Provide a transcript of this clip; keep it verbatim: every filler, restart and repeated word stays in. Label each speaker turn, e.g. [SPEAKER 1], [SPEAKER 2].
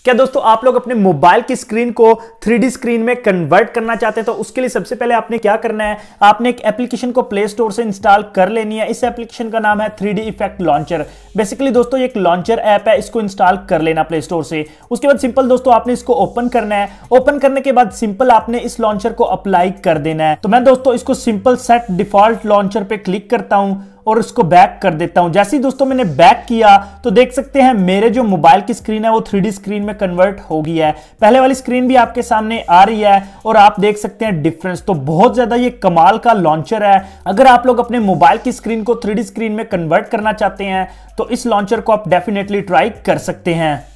[SPEAKER 1] क्या दोस्तों आप लोग अपने मोबाइल की स्क्रीन को थ्री डी स्क्रीन में कन्वर्ट करना चाहते हैं? तो उसके लिए सबसे पहले आपने क्या करना है, आपने एक एप्लीकेशन को प्ले स्टोर से इंस्टॉल कर लेनी है। इस एप्लीकेशन का नाम है three D effect launcher. Basically दोस्तों ये एक लॉन्चर ऐप है, इसको इंस्टॉल कर लेना प्ले स्टोर से। उसके बाद सिंपल दोस्तों आपने इसको ओपन करना है। ओपन करने के बाद सिंपल आपने इस लॉन्चर को अप्लाई कर देना है। तो मैं दोस्तों इसको सिंपल सेट डिफॉल्ट लॉन्चर पे क्लिक करता हूं और इसको बैक कर देता हूं। जैसे ही दोस्तों मैंने बैक किया तो देख सकते हैं मेरे जो मोबाइल की स्क्रीन है वो थ्री डी स्क्रीन में कन्वर्ट हो गई है। पहले वाली स्क्रीन भी आपके सामने आ रही है और आप देख सकते हैं डिफरेंस। तो बहुत ज्यादा ये कमाल का लॉन्चर है। अगर आप लोग अपने मोबाइल की स्क्रीन को थ्री डी स्क्रीन में कन्वर्ट करना चाहते हैं तो इस लॉन्चर को आप डेफिनेटली ट्राई कर सकते हैं।